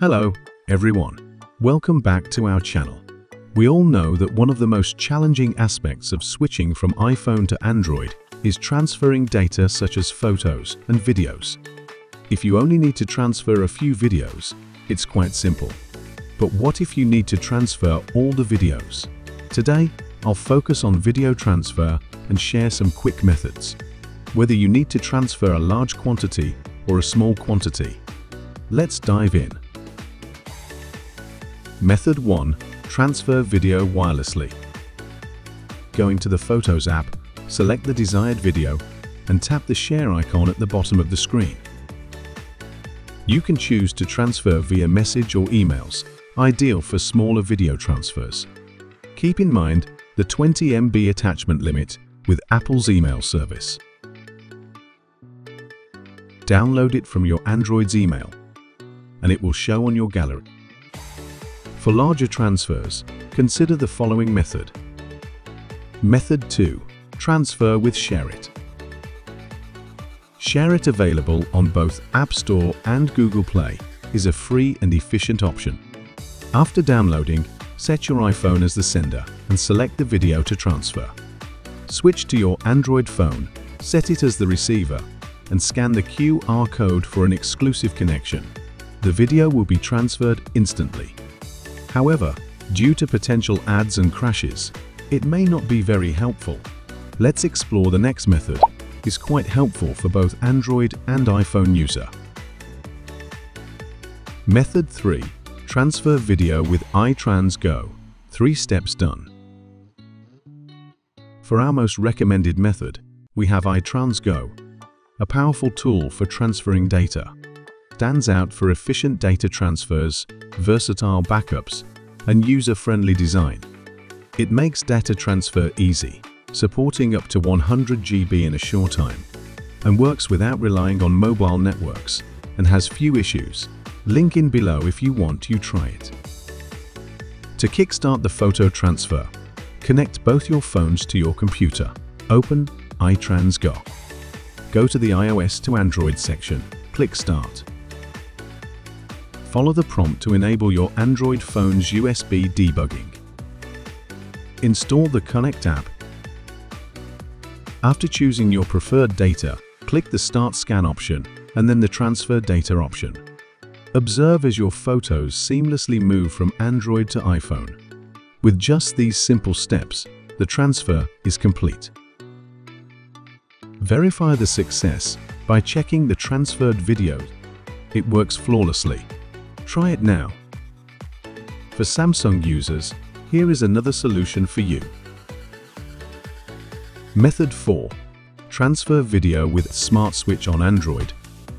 Hello, everyone. Welcome back to our channel. We all know that one of the most challenging aspects of switching from iPhone to Android is transferring data such as photos and videos. If you only need to transfer a few videos, it's quite simple. But what if you need to transfer all the videos? Today, I'll focus on video transfer and share some quick methods. Whether you need to transfer a large quantity or a small quantity. Let's dive in. Method 1. Transfer video wirelessly. Going to the Photos app, select the desired video and tap the share icon at the bottom of the screen. You can choose to transfer via message or emails, ideal for smaller video transfers. Keep in mind the 20 MB attachment limit with Apple's email service. Download it from your Android's email, and it will show on your gallery. For larger transfers, consider the following method. Method 2. Transfer with Share It. Share It, available on both App Store and Google Play, is a free and efficient option. After downloading, set your iPhone as the sender and select the video to transfer. Switch to your Android phone, set it as the receiver, and scan the QR code for an exclusive connection. The video will be transferred instantly. However, due to potential ads and crashes, it may not be very helpful. Let's explore the next method. It's quite helpful for both Android and iPhone user. Method 3. Transfer video with iTransGo. 3 steps done. For our most recommended method, we have iTransGo, a powerful tool for transferring data. Stands out for efficient data transfers, versatile backups, and user-friendly design. It makes data transfer easy, supporting up to 100 GB in a short time, and works without relying on mobile networks, and has few issues. Link in below if you want to try it. To kickstart the photo transfer, connect both your phones to your computer. Open iTransGo. Go to the iOS to Android section. Click Start. Follow the prompt to enable your Android phone's USB debugging. Install the Connect app. After choosing your preferred data, click the Start Scan option and then the Transfer Data option. Observe as your photos seamlessly move from Android to iPhone. With just these simple steps, the transfer is complete. Verify the success by checking the transferred video. It works flawlessly. Try it now. For Samsung users, here is another solution for you. Method 4. Transfer video with Smart Switch on Android.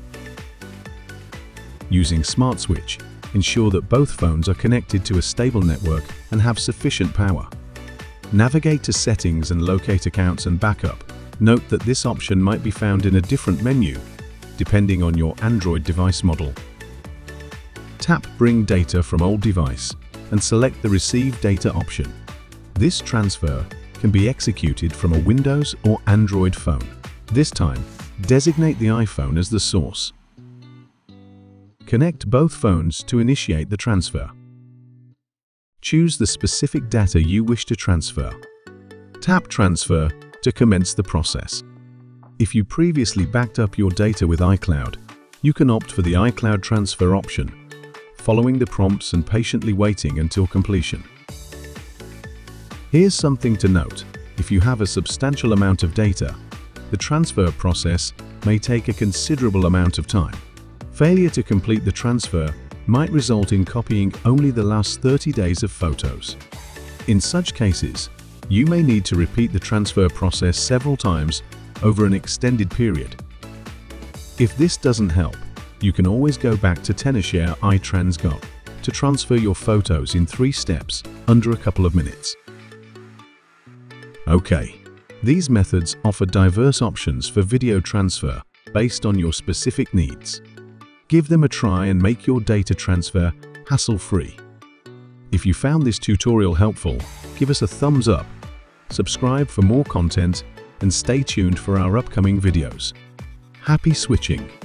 Using Smart Switch, ensure that both phones are connected to a stable network and have sufficient power. Navigate to Settings and locate Accounts and Backup. Note that this option might be found in a different menu, depending on your Android device model. Tap Bring Data from Old Device and select the Receive Data option. This transfer can be executed from a Windows or Android phone. This time, designate the iPhone as the source. Connect both phones to initiate the transfer. Choose the specific data you wish to transfer. Tap Transfer to commence the process. If you previously backed up your data with iCloud, you can opt for the iCloud transfer option, following the prompts and patiently waiting until completion. Here's something to note. If you have a substantial amount of data, the transfer process may take a considerable amount of time. Failure to complete the transfer might result in copying only the last 30 days of photos. In such cases, you may need to repeat the transfer process several times over an extended period. If this doesn't help, you can always go back to TenorShare iTransGo to transfer your photos in 3 steps under a couple of minutes. Okay, these methods offer diverse options for video transfer based on your specific needs. Give them a try and make your data transfer hassle-free. If you found this tutorial helpful, give us a thumbs up, subscribe for more content, and stay tuned for our upcoming videos. Happy switching!